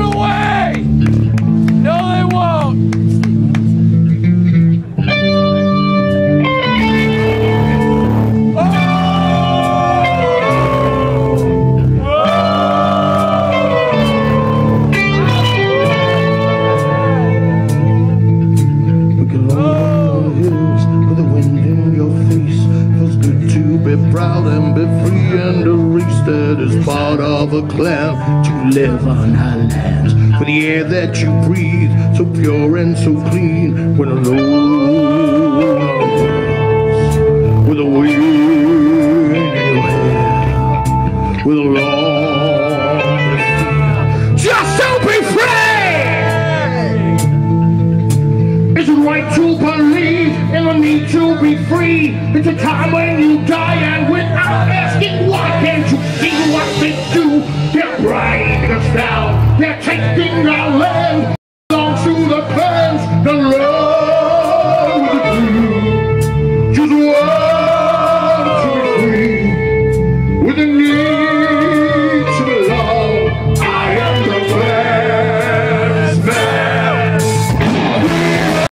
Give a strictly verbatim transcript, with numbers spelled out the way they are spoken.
away! No, they won't! Proud and be free, and a race that is part of a clan, to live on our lands, for the air that you breathe, so pure and so clean, when alone, with a wind in your hair, with a long, just to be free. Is it right to believe in the need to be free? It's a time when you die, and without asking why, can't you see what they do? They're writing us down, they're taking our land, belongs to the clans, the